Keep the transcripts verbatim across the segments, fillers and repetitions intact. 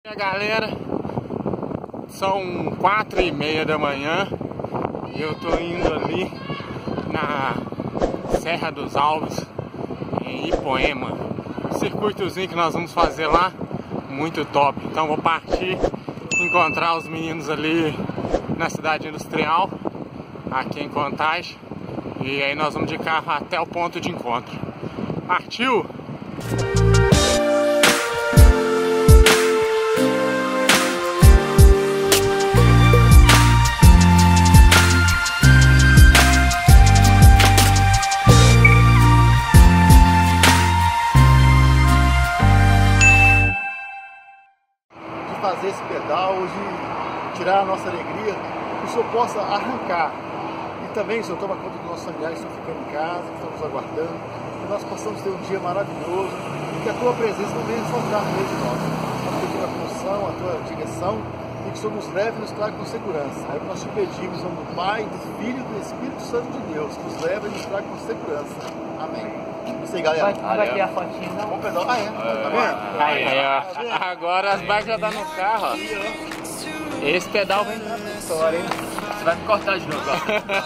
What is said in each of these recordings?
E aí, galera, são quatro e meia da manhã e eu tô indo ali na Serra dos Alves, em Ipoema. O circuitozinho que nós vamos fazer lá, muito top. Então vou partir, encontrar os meninos ali na cidade industrial, aqui em Contagem. E aí nós vamos de carro até o ponto de encontro. Partiu! Fazer esse pedal, de tirar a nossa alegria, que o Senhor possa arrancar. E também, Senhor, toma conta dos nossos familiares que estão ficando em casa, que estão nos aguardando, que nós possamos ter um dia maravilhoso, que a Tua presença não venha faltar no meio de nós. Nós pedimos a condução, a Tua direção, e que o Senhor nos leve e nos traga com segurança. É o que nós te pedimos, em nome do Pai, do Filho e do Espírito Santo de Deus, que nos leve e nos traga com segurança. Amém. Isso aí, galera. Vai, vai ter a fotinha, não? Bom pedal. Ah, é? Tá vendo? Aí, aí, ó. Agora as bikes já tá no carro, ó. Esse pedal vem na história, hein? Você vai me cortar de novo, ó.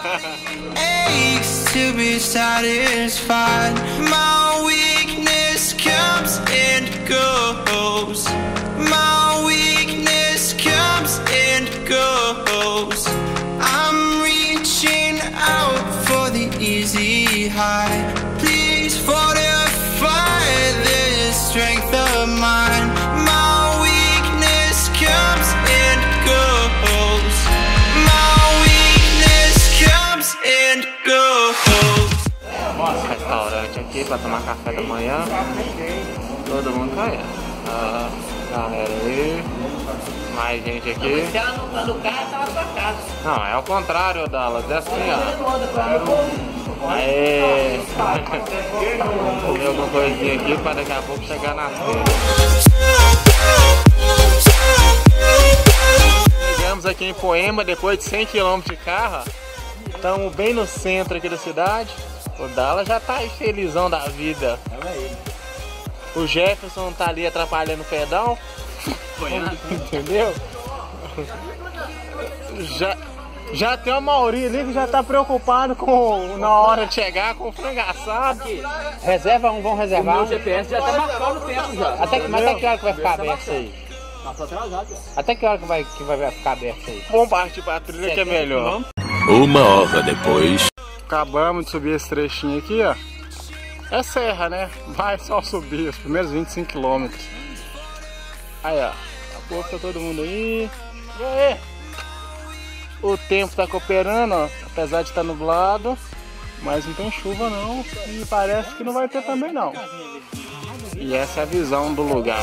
Aches to be satisfied. My weakness comes and goes. My weakness comes and goes. I'm reaching out for the easy high. Please fortify this strength of mine. My weakness comes and goes. My weakness comes and goes. Nossa, restaurante aqui pra tomar café da manhã. Todo mundo caindo. Ah, galera aí. Mais gente aqui. Se ela não tá no carro, tá na sua casa. Não, é o contrário, Dallas. É assim, ó. Aê! Vamos comer alguma coisinha aqui para daqui a pouco chegar na feira. Chegamos aqui em Ipoema depois de cem quilômetros de carro. Estamos bem no centro aqui da cidade. O Dallas já tá aí felizão da vida. O Jefferson tá ali atrapalhando o pedal. Entendeu? Já, já tem uma Mauri ali que já tá preocupado com na hora de chegar com o frango assado. Reserva um, vamos reservar. O meu G P S já tá marcando o tempo já. Até, mas até que hora que vai ficar aberto isso aí? Passou atrasado. Até que hora que vai, que vai ficar aberto isso aí? Vamos partir pra trilha que é melhor. Uma hora depois. Acabamos de subir esse trechinho aqui, ó. É serra, né? Vai só subir os primeiros vinte e cinco quilômetros. Aí, ó. A pouco tá todo mundo aí. E aí? O tempo tá cooperando, ó. Apesar de estar nublado. Mas não tem chuva não. E parece que não vai ter também não. E essa é a visão do lugar.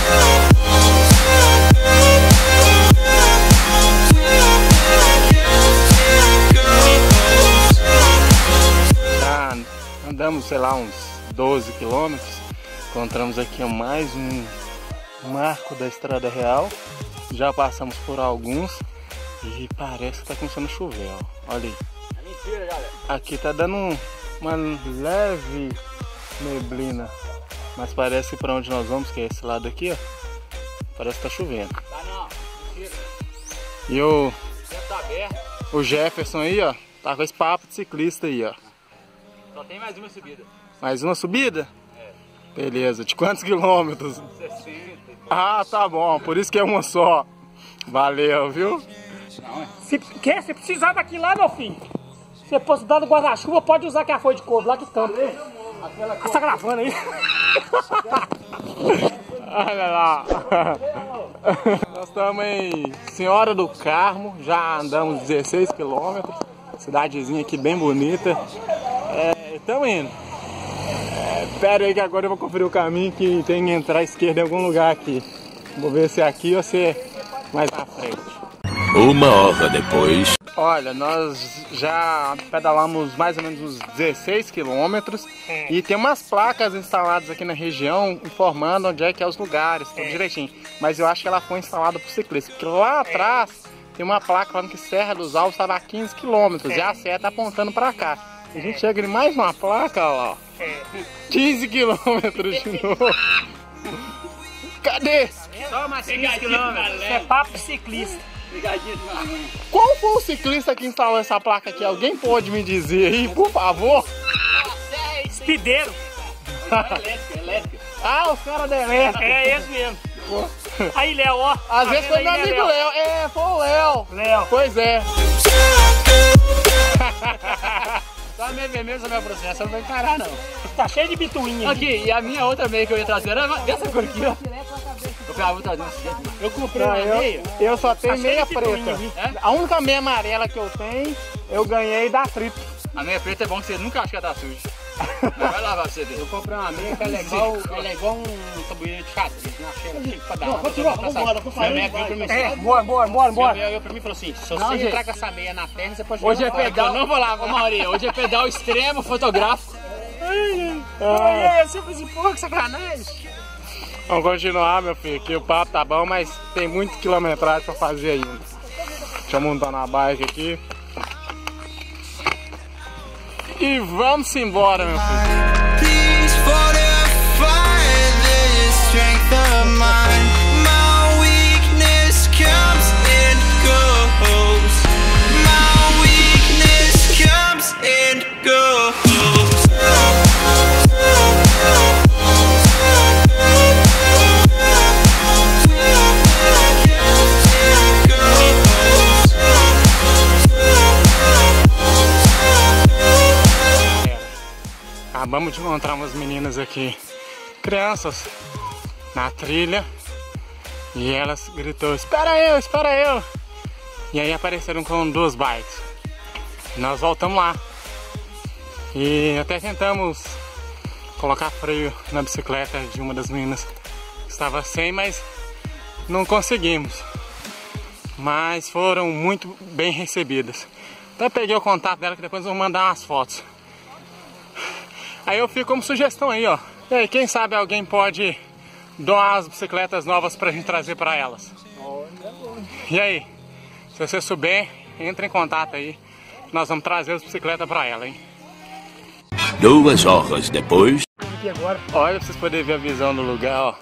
Tá, andamos, sei lá, uns doze quilômetros. Encontramos aqui mais um marco da Estrada Real. Já passamos por alguns e parece que tá começando a chover, ó. Olha aí. É mentira, galera. Aqui tá dando um, uma leve neblina, mas parece que pra onde nós vamos, que é esse lado aqui, ó, parece que tá chovendo. Tá não, mentira. E o, O tempo tá aberto. o Jefferson aí, ó, tá com esse papo de ciclista aí, ó. Só tem mais uma subida. Mais uma subida? É. Beleza, de quantos quilômetros? sessenta. Ah, tá bom, por isso que é uma só. Valeu, viu? Se quer, se precisar daqui lá, meu filho, você possibilidade do guarda-chuva, pode usar que a folha de couro lá que tampa. Você tá gravando aí? Olha lá. Nós estamos em Senhora do Carmo, já andamos dezesseis quilômetros. Cidadezinha aqui bem bonita. É, estamos indo. É, pera aí que agora eu vou conferir o caminho que tem que entrar à esquerda em algum lugar aqui. Vou ver se é aqui ou se é mais à frente. Uma hora depois. Olha, nós já pedalamos mais ou menos uns dezesseis quilômetros é. E tem umas placas instaladas aqui na região informando onde é que é os lugares, tudo é. direitinho. Mas eu acho que ela foi instalada por ciclistas, porque lá atrás tem uma placa falando que Serra dos Alves estava a quinze quilômetros é. E a seta tá apontando para cá. A gente chega em mais uma placa, ó, quinze quilômetros de novo. Cadê? Só mais quinze quilômetros. Isso é papo ciclista. Qual foi o ciclista que instalou essa placa aqui? Alguém pode me dizer aí, por favor? Espideiro. Elétrico, elétrico. Ah, os caras da elétrica. É esse mesmo. Aí, Léo, ó. Às Tá vezes vendo foi aí, meu né, amigo Léo. É, foi o Léo. Léo. Pois é. Só meio vermelho essa minha processo, eu não vou encarar não. Tá cheio de bituinha. Aqui, e a minha outra meia que eu ia trazer era dessa cor aqui, ó. Eu pegava outra desse jeito. Eu comprei Não, uma eu, meia. eu só tenho Tá meia cheio de pituinha preta. aqui. É? A única meia amarela que eu tenho, eu ganhei da Trip. A meia preta é bom que você nunca acha que ela tá suja. Mas vai lavar pra você ver. Eu comprei uma meia que ela é igual, ela é igual um tabuleiro de xadrez. Na cheira, tipo, pra dar uma. Vamos embora, vamos embora. Minha meia virou pra mim. É, bora, bora, bora, bora. Minha meia pra mim e falou assim, se Não, você gente. entrar com essa meia na perna, você pode jogar Hoje é fora, pedal. que eu não vou lavar. Ô, Mauri, hoje é pedal extremo fotográfico. Ai, ai, simples e pouco, sacanagem. Vamos continuar, meu filho, que o papo tá bom, mas tem muita quilometragem pra fazer ainda. Deixa eu montar na bike aqui. E vamos embora, meu filho. Please fortify this strength of mine. My weakness comes and goes. My weakness comes and goes. Acabamos de encontrar umas meninas aqui, crianças, na trilha. E elas gritou, espera eu, espera eu. E aí apareceram com duas bikes. E nós voltamos lá. E até tentamos colocar freio na bicicleta de uma das meninas que estava sem, mas não conseguimos. Mas foram muito bem recebidas. Então eu peguei o contato dela que depois eu vou mandar umas fotos. Aí eu fico como sugestão aí, ó. E aí, quem sabe alguém pode doar as bicicletas novas pra gente trazer pra elas. E aí, se você souber, entre em contato aí. Nós vamos trazer as bicicletas pra ela, hein. Duas horas depois. Aqui agora. Olha pra vocês poderem ver a visão do lugar, ó.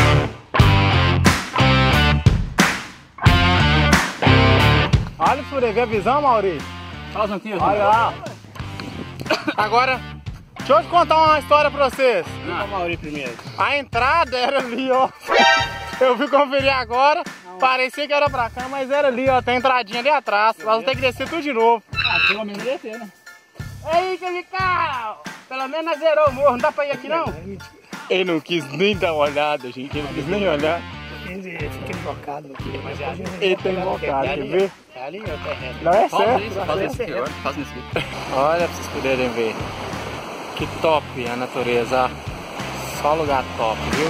Olha pra poder ver a visão, Mauri. Faz um tiro. Olha lá. Agora, deixa eu te contar uma história pra vocês. Vamos o Mauri primeiro. A entrada era ali, ó. Eu fui conferir agora. Parecia que era pra cá, mas era ali, ó. Tem a entradinha ali atrás. Nós vamos ter que descer tudo de novo. Ah, pelo menos descer, né? Ei, Camical! Pelo menos nós zerou o morro. Não dá pra ir aqui, não? Ele não quis nem dar uma olhada, gente. Ele não quis nem olhar. Fica invocado aqui, mas é Ele tem invocado, quer ver? É ali, ó, terreno. Não é Faz certo. isso, não é faz certo. isso aqui, ó. Faz isso aqui. Olha pra vocês poderem ver. Que top a natureza, ó. Só lugar top, viu?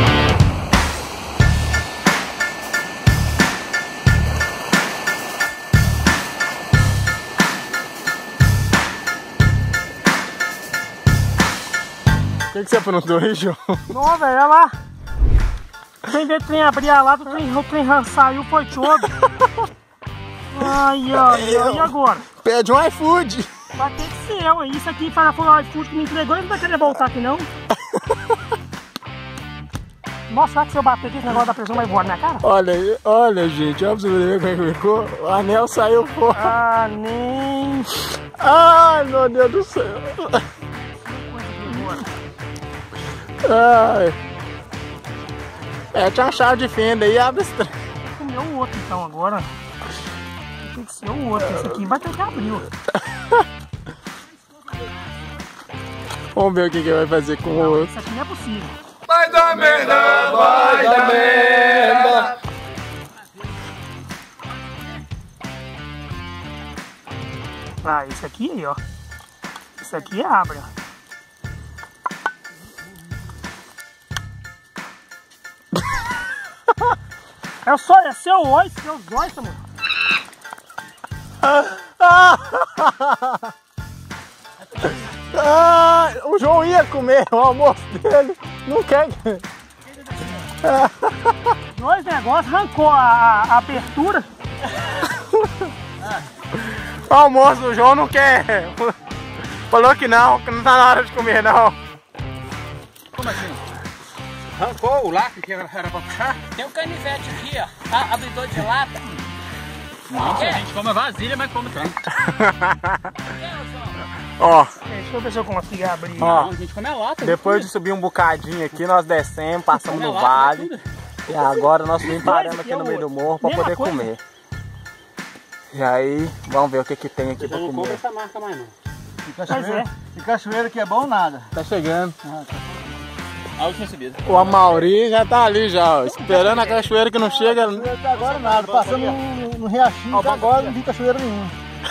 O que, que você aprontou aí, João? Não, velho, olha lá. Quem vê o trem abrir a lata, o trem, o trem saiu, foi todo. Ai, ai, ai, e agora? Pede um iFood. Vai ter que ser eu, isso aqui foi o iFood que me entregou, ele não vai querer voltar aqui não. Nossa, será que se eu bater aqui esse negócio da pressão vai voar na minha cara? Olha aí, olha, gente, olha pra você ver como é que ficou. O anel saiu fora. Ah, nem... Ai, meu Deus do céu. Ai. É, tinha uma chave de fenda aí, abre esse trem. Comeu o outro então agora. Tem que ser o outro, esse aqui vai ter que abrir. Vamos ver o que, que vai fazer com o outro. Isso aqui não é possível. Vai dar merda, vai dar merda. Ah, esse aqui aí, ó. Esse aqui abre, ó. É só, é seu oi, seus dois, mano. Ah, o João ia comer o almoço dele, não quer. Dois negócios, arrancou a, a abertura. O almoço do João não quer. Falou que não, que não tá na hora de comer não. Como assim? Arrancou o lacre que era pra puxar? Tem um canivete aqui, ó. Ah, abridor de lata. Nossa, a gente come a vasilha, mas come tanto. Ó. Deixa eu ver se eu consigo abrir. Ó, não, a gente come a lata. depois de subir um bocadinho aqui, nós descemos, passamos no vale. E agora nós vim parando aqui no meio do morro para poder comer. E aí, vamos ver o que que tem aqui para comer. Não compra essa marca mais não. E cachoeira, e cachoeira que é bom nada. Tá chegando. Ah, tá. A última subida. O Amauri já tá ali já, ó, esperando a cachoeira que não chega. Até agora nada, passando no, no riachinho, até agora não vi cachoeira nenhuma.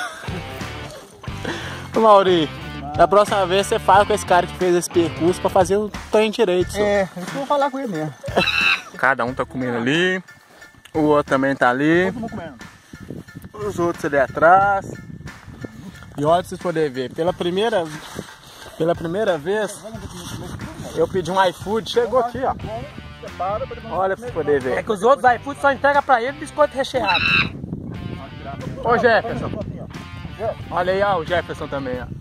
Ô Mauri, da próxima vez você fala com esse cara que fez esse percurso pra fazer o trem direito. Senhor. É, eu vou falar com ele mesmo. Cada um tá comendo ali, o outro também tá ali, Todo mundo comendo. os outros ali atrás. E olha pra vocês poderem ver, pela primeira, pela primeira vez eu pedi um iFood, chegou aqui, ó. Olha pra vocês poderem ver. É que os outros iFood só entregam pra ele biscoito recheado. Ô Jefferson, olha aí, ó, o Jefferson também, ó.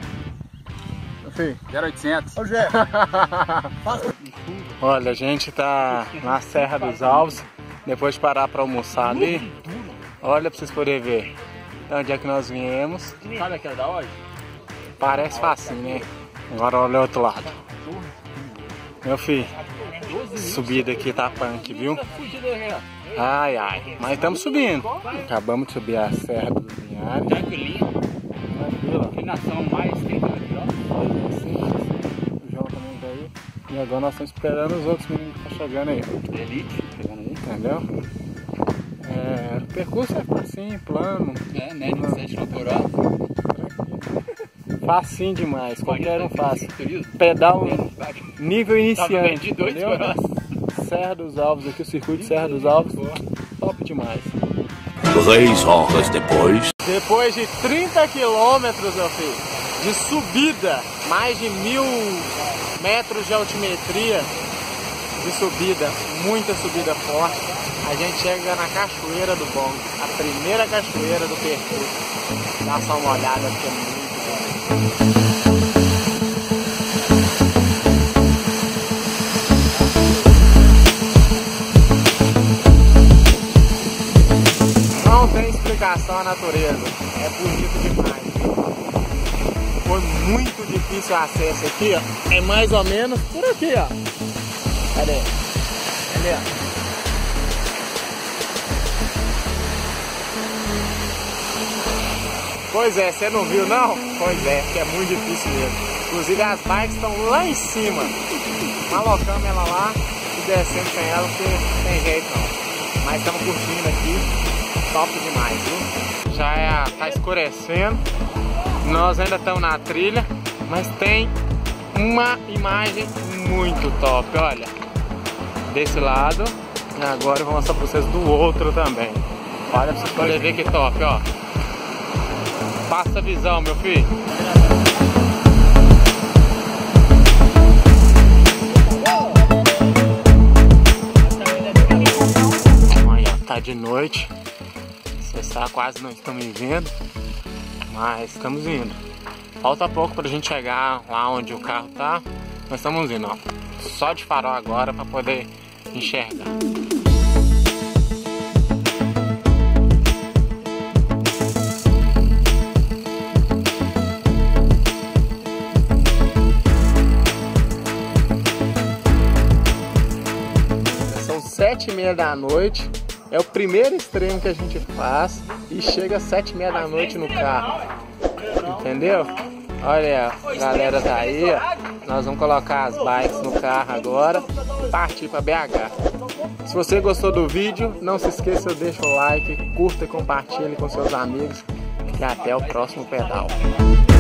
zero oitocentos. Ô, Jé. Olha, a gente tá na Serra dos Alves, depois de parar pra almoçar ali. Olha pra vocês poderem ver de onde é que nós viemos. Sabe aquela da hoje? Parece facinho, né? Agora olha o outro lado. Meu filho, subida aqui tá punk, viu? Ai, ai, mas estamos subindo. Acabamos de subir a Serra dos Vinhares. Tranquilinho. Tranquilo. Inclinação mais trinta aqui, ó. O João também tá aí. E agora nós estamos esperando os outros meninos que estão chegando aí. Elite, chegando aí. Entendeu? É, o percurso é assim, plano. É, média de sete quilômetros por hora. Facinho demais, qualquer um faz. Pedal nível iniciante, entendeu? Serra dos Alves aqui, o circuito de Serra dos Alves, top demais. Três horas depois. Depois de trinta quilômetros, meu filho, de subida, mais de mil metros de altimetria de subida, muita subida forte, a gente chega na Cachoeira do Bongo, a primeira cachoeira do percurso. Dá só uma olhada, porque é muito bom. Não tem explicação a natureza, é bonito demais. Foi muito difícil o acesso aqui, ó. É mais ou menos por aqui, ó. Cadê? Cadê? Ó? Pois é, você não viu não? Pois é, que é muito difícil mesmo. Inclusive as bikes estão lá em cima. Malocamos ela lá e descendo sem ela, porque não tem jeito não. Mas estamos curtindo aqui, top demais, viu? Já é, tá escurecendo, nós ainda estamos na trilha, mas tem uma imagem muito top, olha. Desse lado, e agora eu vou mostrar pra vocês do outro também. Olha pra vocês poderem ver que top, ó. Passa a visão, meu filho. Olha, tá de noite. Vocês tá, quase não estão me vendo, mas estamos indo. Falta pouco pra gente chegar lá onde o carro tá. Nós estamos indo, ó. Só de farol agora pra poder enxergar. Sete e meia da noite, é o primeiro extremo que a gente faz e chega às sete e meia da noite no carro, entendeu? Olha, a galera tá aí, ó. Nós vamos colocar as bikes no carro agora e partir para B H. Se você gostou do vídeo, não se esqueça, deixa o like, curta e compartilhe com seus amigos e até o próximo pedal.